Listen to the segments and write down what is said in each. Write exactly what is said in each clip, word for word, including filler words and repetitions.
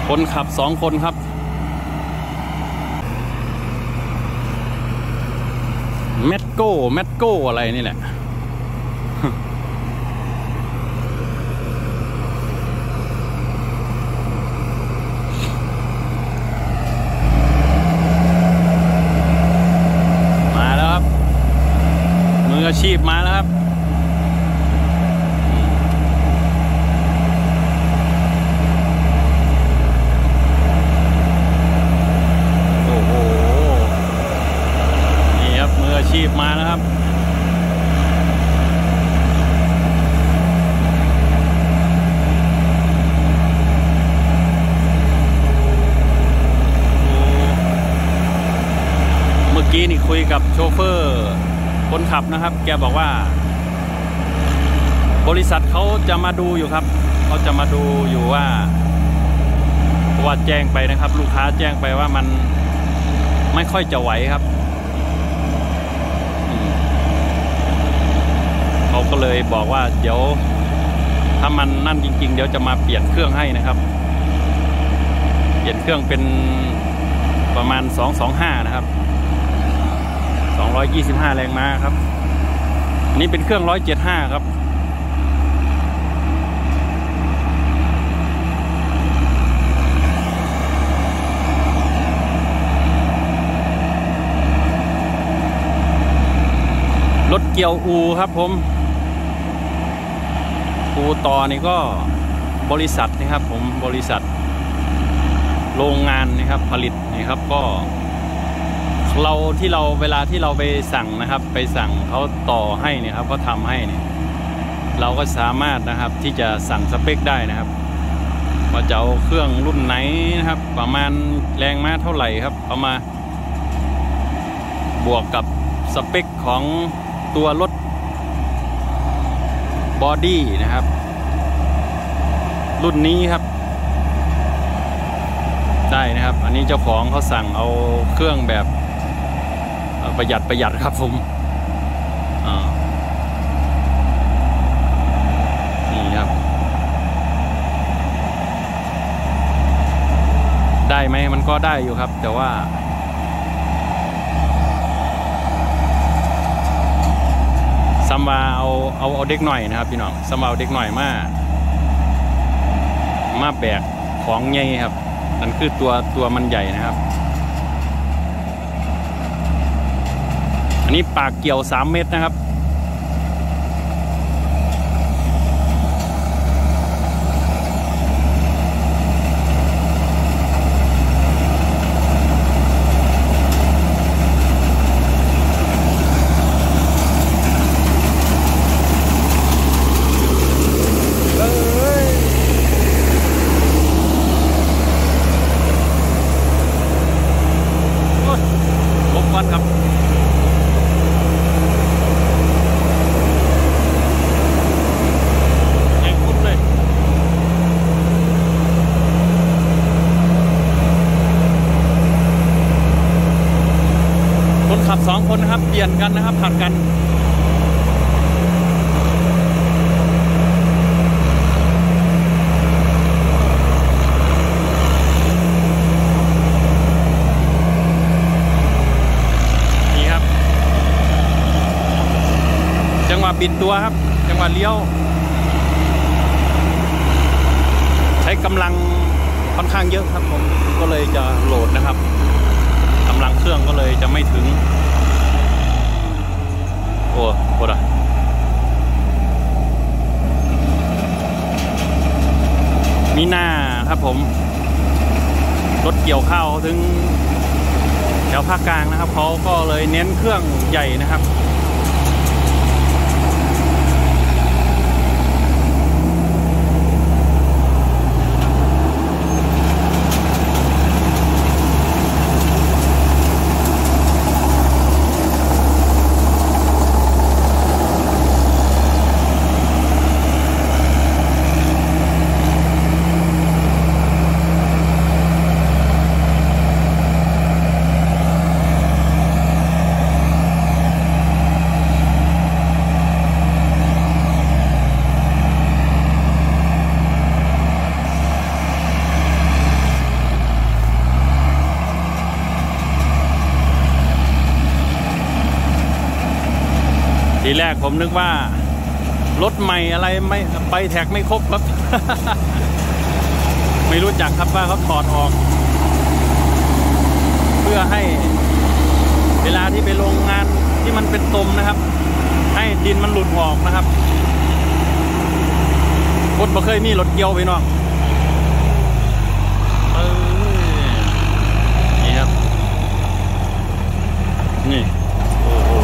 คนขับสองคนครับแมตโก้แมตโก้อะไรนี่แหละมาแล้วครับมืออาชีพมาแล้วครับชีพมาแล้วครับเมื่อกี้นี่คุยกับโชเฟอร์คนขับนะครับแกบอกว่าบริษัทเขาจะมาดูอยู่ครับเขาจะมาดูอยู่ว่าเพราะว่าแจ้งไปนะครับลูกค้าแจ้งไปว่ามันไม่ค่อยจะไหวครับเขาก็เลยบอกว่าเดี๋ยวถ้ามันนั่นจริงๆเดี๋ยวจะมาเปลี่ยนเครื่องให้นะครับเปลี่ยนเครื่องเป็นประมาณสองสองห้านะครับสองร้อยยี่สิบห้าแรงม้าครับนี่เป็นเครื่องหนึ่งร้อยเจ็ดสิบห้าครับรถเกี่ยวอูครับผมอูต่อนี่ก็บริษัทนะครับผมบริษัทโรงงานนะครับผลิตนะครับก็เราที่เราเวลาที่เราไปสั่งนะครับไปสั่งเขาต่อให้เนี่ยครับก็ทำให้เนี่ยเราก็สามารถนะครับที่จะสั่งสเปคได้นะครับว่าจะเอาเครื่องรุ่นไหนนะครับประมาณแรงม้าเท่าไหร่ครับเอามาบวกกับสเปคของตัวรถบอดี้นะครับรุ่นนี้ครับได้นะครับอันนี้เจ้าของเขาสั่งเอาเครื่องแบบประหยัดประหยัดครับผมนี่ครับได้ไหมมันก็ได้อยู่ครับแต่ว่าซัมวาเอาเอาเอาเด็กหน่อยนะครับพี่น้องซัมวาเอาเด็กหน่อยมามาแบกของใหญ่ครับนั่นคือตัวตัวมันใหญ่นะครับอันนี้ปากเกี่ยวสามเมตรนะครับครับแรงพุ่งเลยคนขับสองคนนะครับเปลี่ยนกันนะครับผัดกันจังหวะบิดตัวครับจังหวะเลี้ยวใช้กำลังค่อนข้างเยอะครับผมก็เลยจะโหลดนะครับกำลังเครื่องก็เลยจะไม่ถึงโอ้โหดอ่ะมีหน้าครับผมรถเกี่ยวข้าวถึงแถวภาคกลางนะครับเขาก็เลยเน้นเครื่องใหญ่นะครับทีแรกผมนึกว่ารถใหม่อะไรไม่ไปแท็กไม่ครบครับ ไม่รู้จักครับว่าเขาถอดออกเพื่อให้เวลาที่ไปโรงงานที่มันเป็นตมนะครับให้ดินมันหลุดออกนะครับคนบ่เคยมีรถเกี่ยวไปน้องเออนี่ครับนี่โอ้โห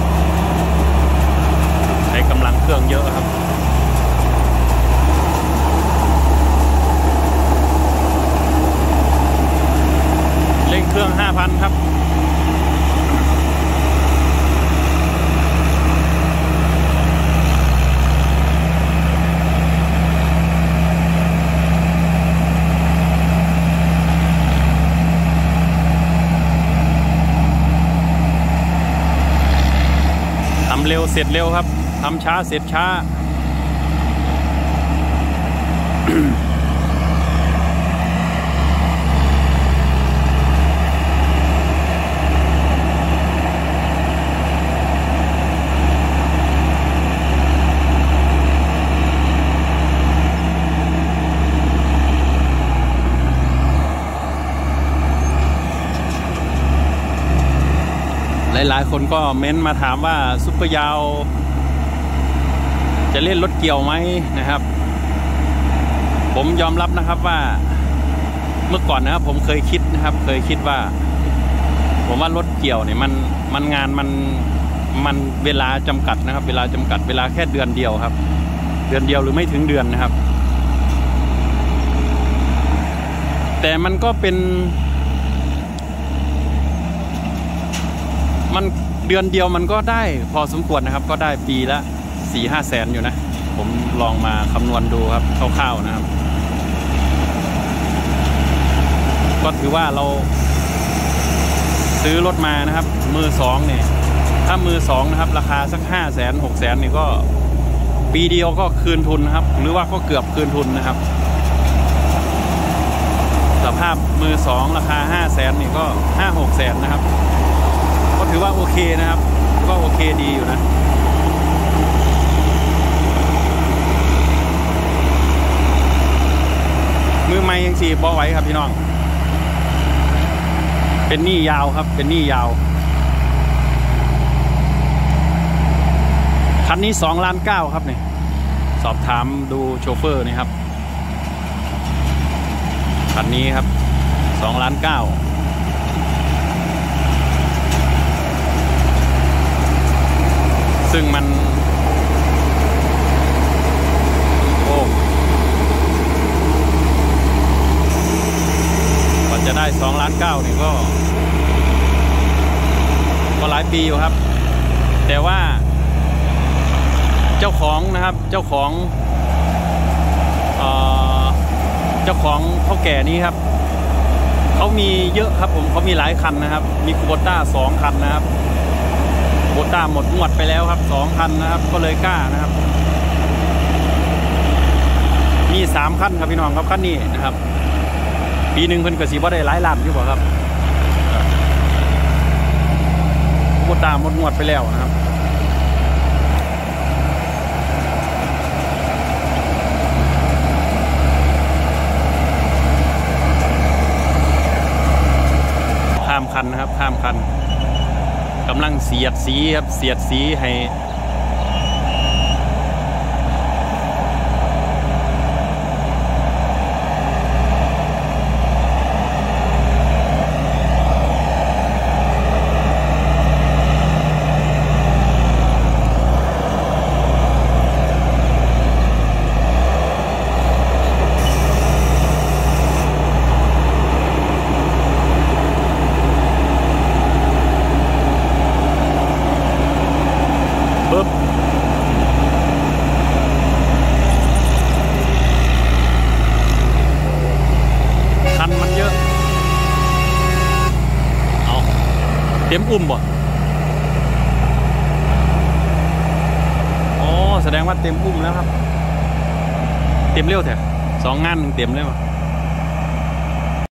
ใช้กำลังเครื่องเยอะครับเร่งเครื่อง ห้าพัน ครับทำเร็วเสร็จเร็วครับทำช้าเสร็จช้า หลายๆคนก็เม้นมาถามว่าซุปเปอร์ยาวจะเล่นรถเกี่ยวไหมนะครับผมยอมรับนะครับว่าเมื่อก่อนนะครับผมเคยคิดนะครับเคยคิดว่าผมว่ารถเกี่ยวเนี่ยมันมันงานมันมันเวลาจำกัดนะครับเวลาจำกัดเวลาแค่เดือนเดียวครับเดือนเดียวหรือไม่ถึงเดือนนะครับแต่มันก็เป็นมันเดือนเดียวมันก็ได้พอสมควรนะครับก็ได้ปีละสี่ห้าแสนอยู่นะผมลองมาคำนวณดูครับคร่าวๆนะครับก็ถือว่าเราซื้อรถมานะครับมือสองเนี่ยถ้ามือสองนะครับราคาสักห้าแสนหกแสนนี่ก็ปีเดียวก็คืนทุนนะครับหรือว่าก็เกือบคืนทุนนะครับสภาพมือสองราคาห้าแสนนี่ก็ห้าหกแสนนะครับก็ถือว่าโอเคนะครับก็โอเคดีอยู่นะมือใหม่ยังสี่บอไหวครับพี่น้องเป็นหนี้ยาวครับเป็นหนี้ยาวคันนี้สองล้านเก้าครับเนี่ยสอบถามดูโชเฟอร์นี่ครับคันนี้ครับสองล้านเก้าซึ่งมันโอ้กว่าจะได้สองล้านเก้านี่ก็ก็หลายปีอยู่ครับแต่ว่าเจ้าของนะครับเจ้าของเอ่อเจ้าของเท่าแก่นี้ครับเขามีเยอะครับผมเขามีหลายคันนะครับมีคูโบต้าสองคันนะครับโบต้าหมดงวดไปแล้วครับสองคันนะครับก็เลยกล้านะครับมีสามคันครับพี่น้องครับคันนี้นะครับปีหนึ่งเพิ่นก็สิบ่ได้หลายล้านอยู่บ่ครับโบต้าหมดงวดไปแล้วนะครับข้ามคันนะครับข้ามคันกำลังเสียดสีครับเสียดสีให้เต็มอุ้มบ่อ๋อแสดงว่าเต็มอุ้มแล้วครับเต็มเร็วแท้สองงานเต็มเลยว่ะ